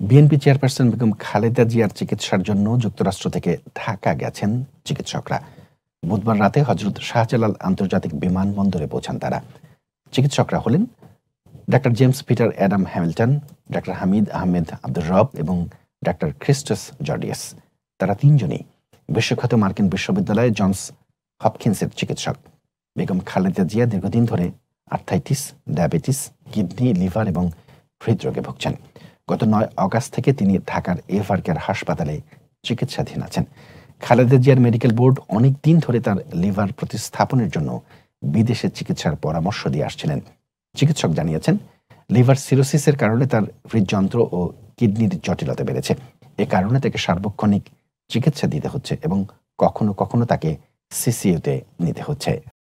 BNP chairperson Begum Khaleda জিয়ার চিকিৎসার জন্য যুক্তরাষ্ট্র থেকে ঢাকা গেছেন চিকিৎসকরা। বুধবার রাতে হজরত শাহজালাল আন্তর্জাতিক বিমানবন্দরে পৌঁছান তারা। চিকিৎসকরা হলেন doctor James Peter Adam Hamilton, doctor Hamid Ahmed Abdur Rab এবং ডাক্তার খ্রিস্টাস জর্ডিয়াস। তারা তিনজনই বিশ্বখ্যাত মার্কিন বিশ্ববিদ্যালয়ে জনস হপকিন্সের চিকিৎসক। বেগম খালেদা জিয়া দীর্ঘদিন ধরে আর্থাইটিস, ডায়াবেটিস, কিডনি, লিভার এবং হৃদরোগে ভুগছেন। গত 9 অগাস্ট থেকে তিনি ঢাকার এভার কেয়ার হাসপাতালে চিকিৎসাধীন আছেন। খালেদা জিয়ার মেডিকেল বোর্ড অনেক দিন ধরে তার লিভার প্রতিস্থাপনের জন্য বিদেশে চিকিৎসার পরামর্শ দিয়ে আসছিলেন। চিকিৎসক জানিয়েছেন, লিভার সিরোসিসের কারণে তার হৃদযন্ত্র ও কিডনির জটিলতা বেড়েছে। এ কারণে তাকে সার্বক্ষণিক চিকিৎসা দিতে হচ্ছে এবং কখনো কখনো তাকে সিসিইউতে নিতে হচ্ছে।